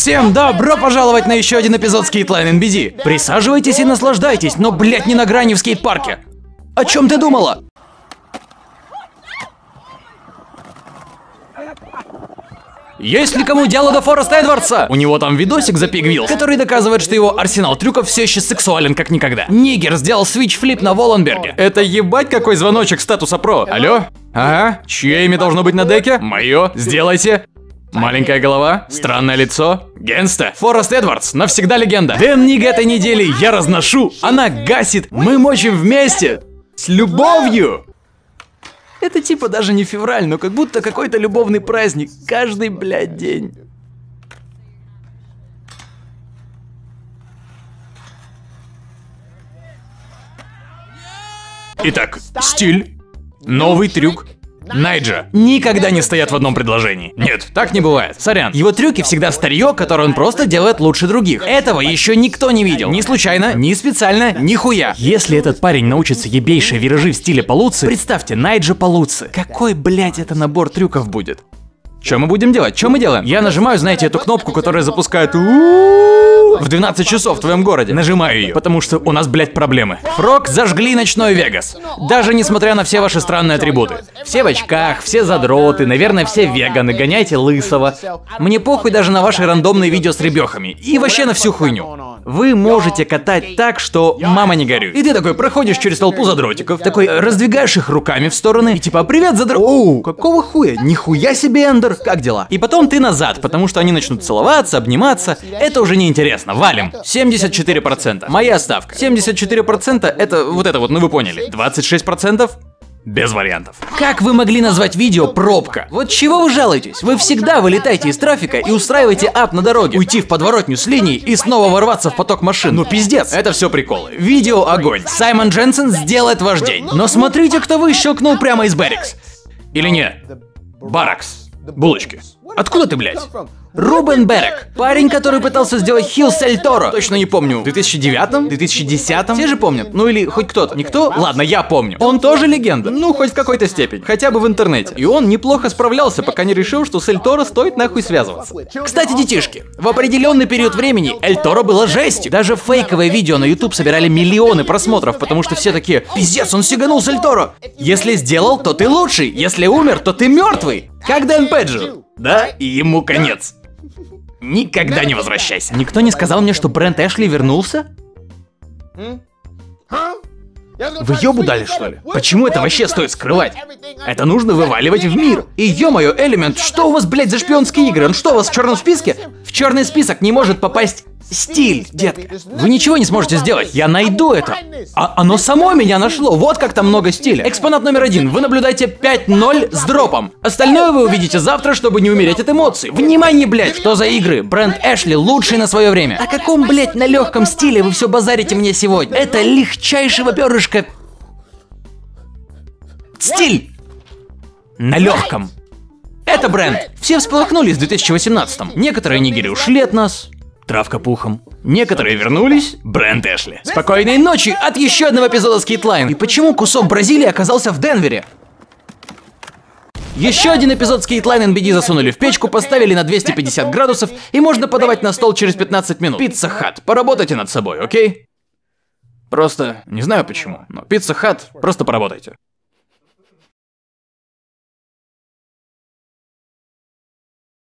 Всем добро пожаловать на еще один эпизод Skateline NBD. Присаживайтесь и наслаждайтесь, но, блядь, не на грани в скейт-парке. О чем ты думала? Есть ли кому дело до Фореста Эдвардса? У него там видосик за Pig Wheels, который доказывает, что его арсенал трюков все еще сексуален как никогда. Нигер сделал свич-флип на Волленберге. Это ебать какой звоночек статуса про. Алло? Ага. Чье имя должно быть на деке? Мое. Сделайте. Маленькая голова, странное лицо. Генста. Форест Эдвардс, навсегда легенда. Дэн Ник этой недели я разношу. Она гасит. Мы мочим вместе. С любовью. Это типа даже не февраль, но как будто какой-то любовный праздник. Каждый, блядь, день. Итак, стиль, новый трюк. Найджа никогда не стоят в одном предложении. Нет, так не бывает. Сорян. Его трюки всегда старье, которое он просто делает лучше других. Этого еще никто не видел. Ни случайно, ни специально, ни хуя. Если этот парень научится ебейшие виражи в стиле Полуцци, представьте, Найджа Полуцци. Какой, блядь, это набор трюков будет? Что мы будем делать? Что мы делаем? Я нажимаю, знаете, эту кнопку, которая запускает в 12 часов в твоем городе. Нажимаю ее, потому что у нас, блядь, проблемы. Фрог зажгли ночной Вегас. Даже несмотря на все ваши странные атрибуты. Все в очках, все задроты, наверное, все веганы, гоняйте лысого. Мне похуй даже на ваши рандомные видео с ребёхами. И вообще на всю хуйню. Вы можете катать так, что мама не горюй. И ты такой проходишь через толпу задротиков, такой раздвигаешь их руками в стороны и типа привет, задрот. Оу, какого хуя? Нихуя себе, Эндер. Как дела? И потом ты назад, потому что они начнут целоваться, обниматься. Это уже неинтересно. Валим. 74%. Моя ставка. 74% это вот, ну вы поняли. 26%? Без вариантов. Как вы могли назвать видео «Пробка»? Вот чего вы жалуетесь? Вы всегда вылетаете из трафика и устраиваете ад на дороге. Уйти в подворотню с линией и снова ворваться в поток машин. Ну пиздец. Это все приколы. Видео огонь. Саймон Дженсен сделает ваш день. Но смотрите, кто выщелкнул прямо из Беррикс. Или не? Баракс. Булочки. Откуда ты, блядь? Рубен Берек. Парень, который пытался сделать хил с Эль Торо. Точно не помню. В 2009-м? 2010-м? Все же помнят. Ну или хоть кто-то. Никто? Ладно, я помню. Он тоже легенда. Ну, хоть в какой-то степени. Хотя бы в интернете. И он неплохо справлялся, пока не решил, что с Эль Торо стоит нахуй связываться. Кстати, детишки, в определенный период времени Эль Торо было жестью. Даже фейковые видео на YouTube собирали миллионы просмотров, потому что все такие: пиздец, он сиганул с Эль Торо. Если сделал, то ты лучший. Если умер, то ты мертвый. Как Дэн Педжо. Да, и ему конец. Никогда не возвращайся. Никто не сказал мне, что Брент Эшли вернулся? Вы ёбу дали, что ли? Почему это вообще стоит скрывать? Это нужно вываливать в мир. И ё-моё, Элемент, что у вас, блядь, за шпионские игры? Он что, у вас в черном списке? В черный список не может попасть стиль, детка. Вы ничего не сможете сделать. Я найду это. А оно само меня нашло. Вот как там много стиля. Экспонат номер 1. Вы наблюдаете 5-0 с дропом. Остальное вы увидите завтра, чтобы не умереть от эмоций. Внимание, блядь, что за игры? Брент Эшли лучший на свое время. О каком, блядь, на легком стиле вы все базарите мне сегодня? Это легчайшего перышка. Стиль. На легком. Это бренд. Все всполохнулись в 2018-м. Некоторые нигеры ушли от нас. Травка пухом. Некоторые вернулись. Брент Эшли. Спокойной ночи от еще одного эпизода Skateline. И почему кусок Бразилии оказался в Денвере? Еще один эпизод Skateline NBD засунули в печку, поставили на 250 градусов и можно подавать на стол через 15 минут. Pizza Hut. Поработайте над собой, окей? Просто не знаю почему, но Pizza Hut, просто поработайте.